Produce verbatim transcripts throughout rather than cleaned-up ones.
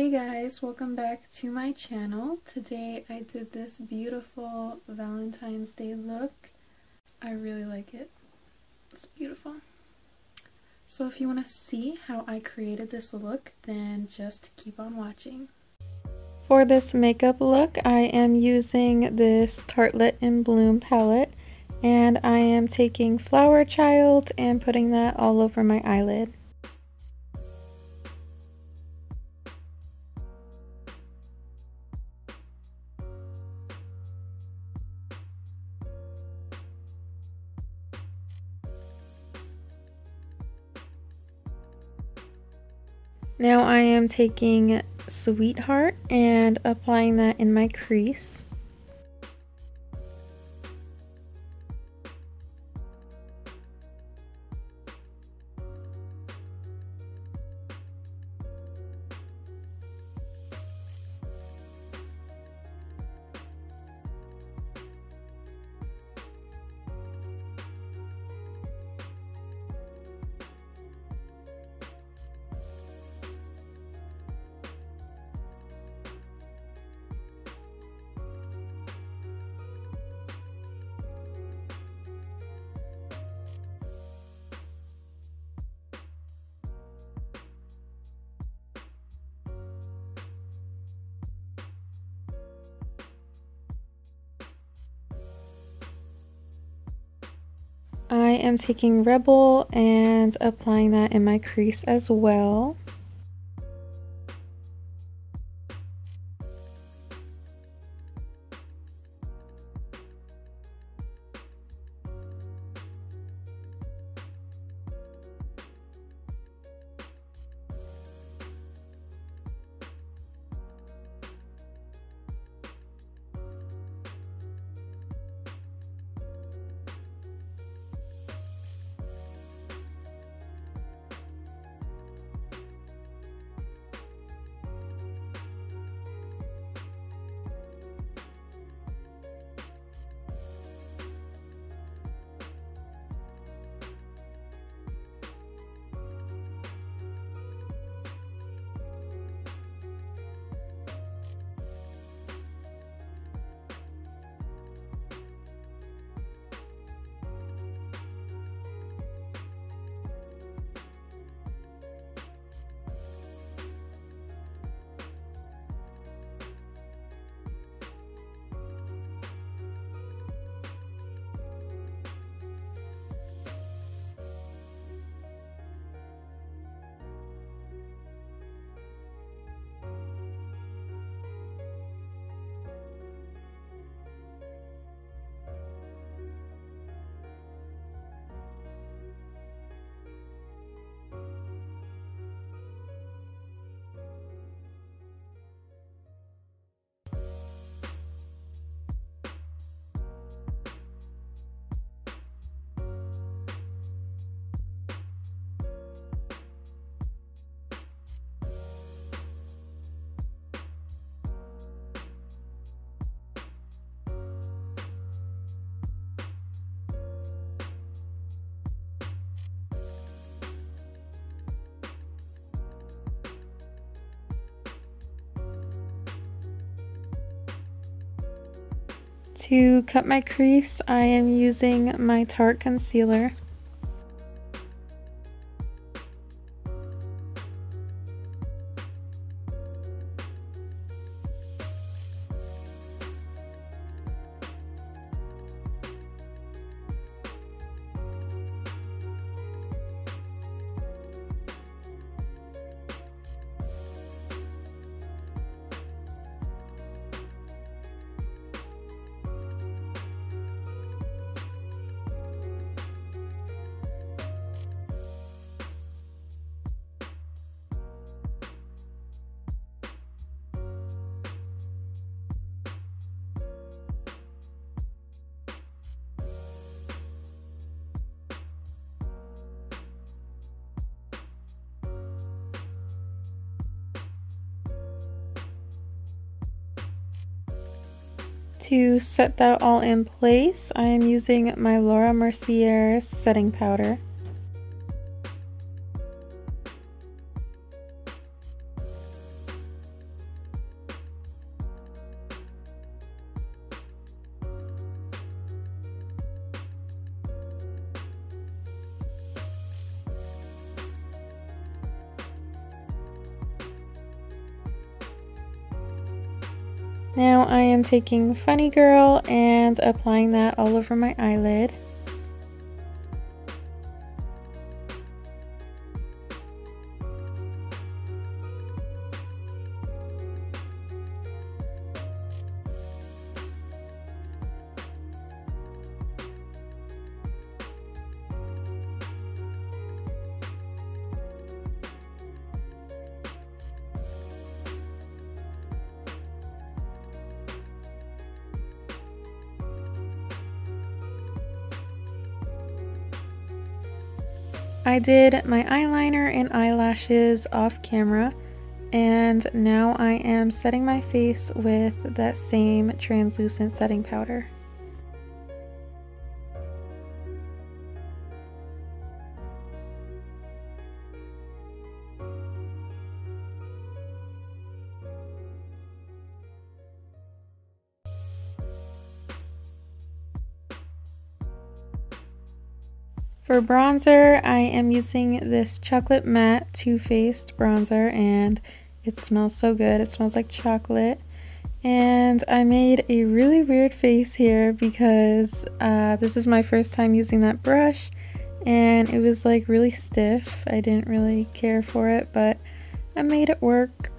Hey guys, welcome back to my channel. Today I did this beautiful Valentine's Day look. I really like it. It's beautiful. So if you want to see how I created this look, then just keep on watching. For this makeup look, I am using this Tartelette in Bloom palette, and I am taking Flower Child and putting that all over my eyelid. Now I am taking Sweetheart and applying that in my crease. I am taking Rebel and applying that in my crease as well. To cut my crease, I am using my Tarte concealer. To set that all in place, I am using my Laura Mercier setting powder. Now I am taking Funny Girl and applying that all over my eyelid. I did my eyeliner and eyelashes off camera, and now I am setting my face with that same translucent setting powder. For bronzer, I am using this Chocolate Matte Too Faced bronzer, and it smells so good. It smells like chocolate. And I made a really weird face here because uh, this is my first time using that brush, and it was like really stiff. I didn't really care for it, but I made it work.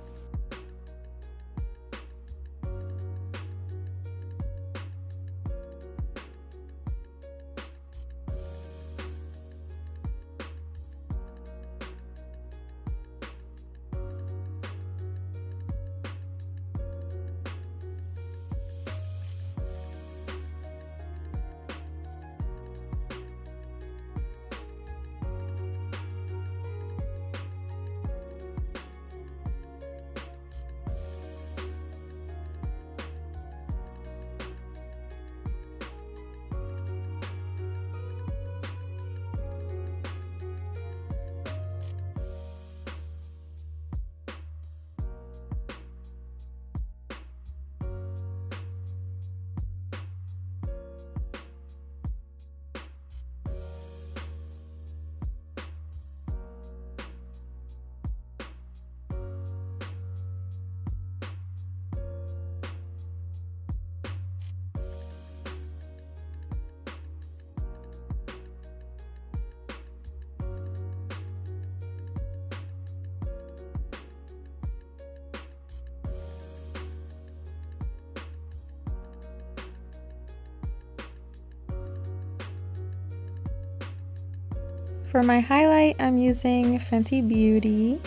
For my highlight, I'm using Fenty Beauty.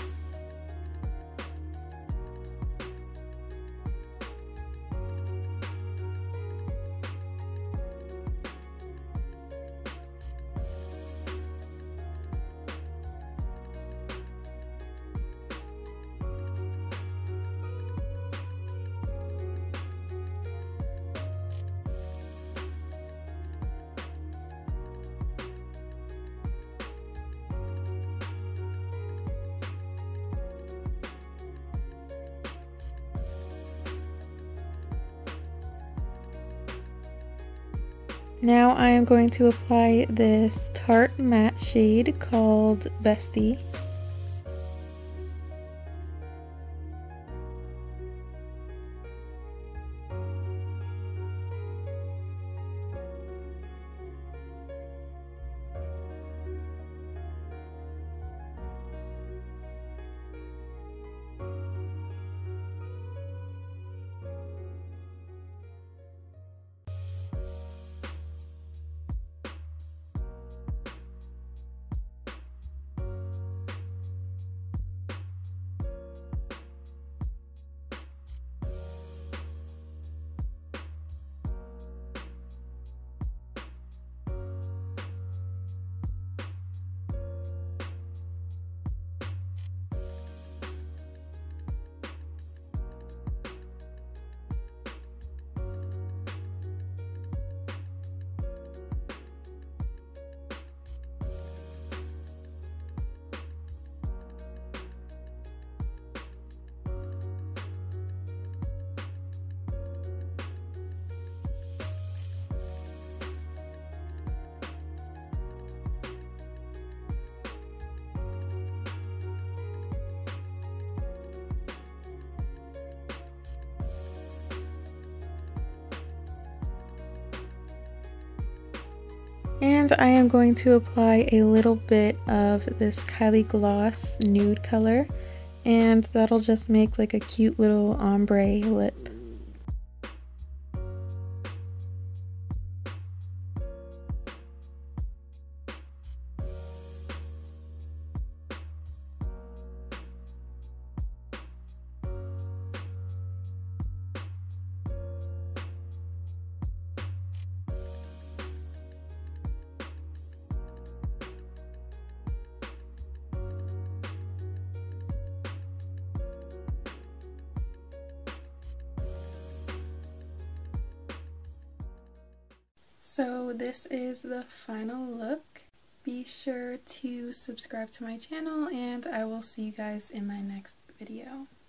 Now I am going to apply this Tarte matte shade called Bestie. And I am going to apply a little bit of this Kylie Gloss nude color, and that'll just make like a cute little ombre lip. So this is the final look. Be sure to subscribe to my channel, and I will see you guys in my next video.